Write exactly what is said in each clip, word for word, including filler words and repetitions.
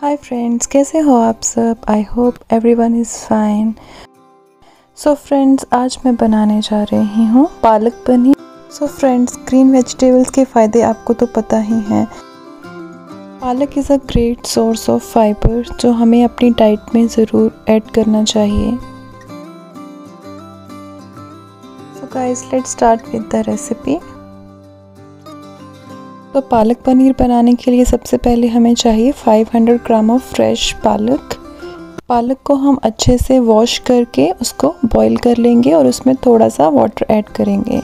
Hi friends, कैसे हो आप सब। I hope everyone is fine. So friends, आज मैं बनाने जा रही हूँ palak paneer. So friends, green vegetables के फ़ायदे आपको तो पता ही हैं। Palak is a great source of fiber जो हमें अपनी डाइट में ज़रूर ऐड करना चाहिए। So guys, let's start with the recipe. तो पालक पनीर बनाने के लिए सबसे पहले हमें चाहिए पाँच सौ ग्राम ऑफ फ्रेश पालक। पालक को हम अच्छे से वॉश करके उसको बॉईल कर लेंगे और उसमें थोड़ा सा वाटर ऐड करेंगे।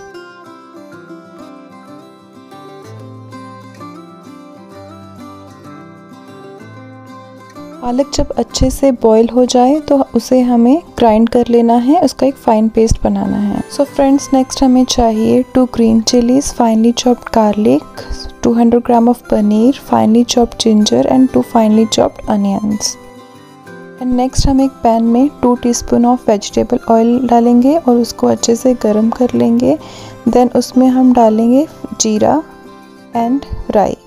पालक जब अच्छे से बॉईल हो जाए तो उसे हमें ग्राइंड कर लेना है, उसका एक फाइन पेस्ट बनाना है। सो फ्रेंड्स, नेक्स्ट हमें चाहिए two green chillies, finely chopped garlic, two hundred gram of paneer, finely chopped ginger and two finely chopped onions. And next हम एक पैन में two teaspoon of vegetable oil डालेंगे और उसको अच्छे से गर्म कर लेंगे। देन उसमें हम डालेंगे जीरा एंड राई।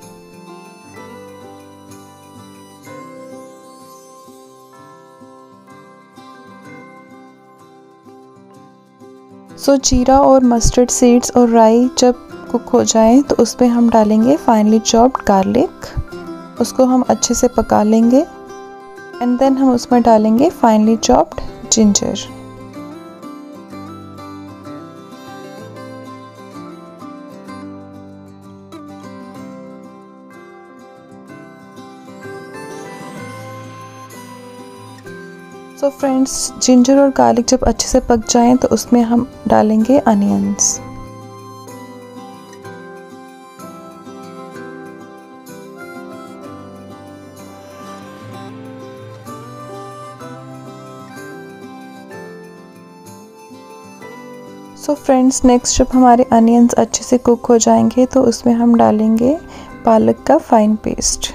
सो so, जीरा और मस्टर्ड सीड्स और राई जब कुक हो जाए तो उसमें हम डालेंगे फाइनली चॉप्ड गार्लिक। उसको हम अच्छे से पका लेंगे एंड देन हम उसमें डालेंगे finely chopped ginger. So friends, ginger और गार्लिक जब अच्छे से पक जाएं तो उसमें हम डालेंगे अनियंस। सो फ्रेंड्स, नेक्स्ट जब हमारे अनियंस अच्छे से कुक हो जाएंगे तो उसमें हम डालेंगे पालक का फाइन पेस्ट।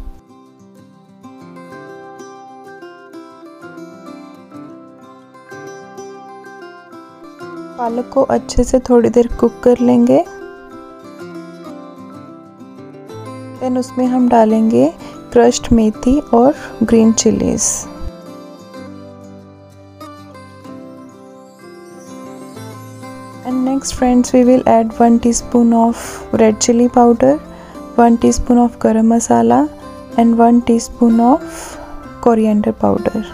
पालक को अच्छे से थोड़ी देर कुक कर लेंगे। देन उसमें हम डालेंगे क्रश्ड मेथी और green chillies. And next friends, we will add one teaspoon of red chilli powder, one teaspoon of garam masala and one teaspoon of coriander powder.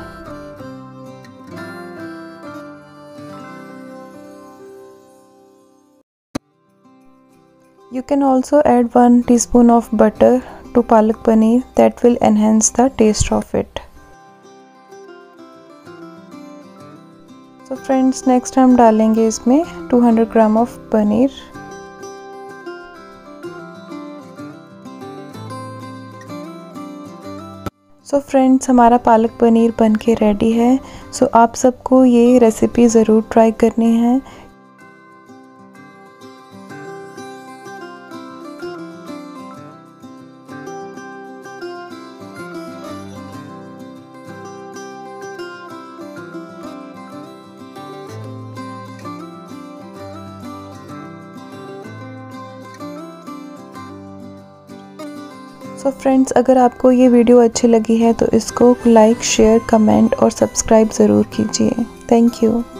You can also add one teaspoon of butter to palak paneer, that will enhance the taste of it. So friends, next हम डालेंगे इसमें two hundred gram of paneer. So friends, हमारा पालक पनीर बन के ready है। सो so, आप सबको ये रेसिपी ज़रूर ट्राई करनी है। सो फ्रेंड्स, अगर आपको ये वीडियो अच्छी लगी है तो इसको लाइक, शेयर, कमेंट और सब्सक्राइब ज़रूर कीजिए। Thank you.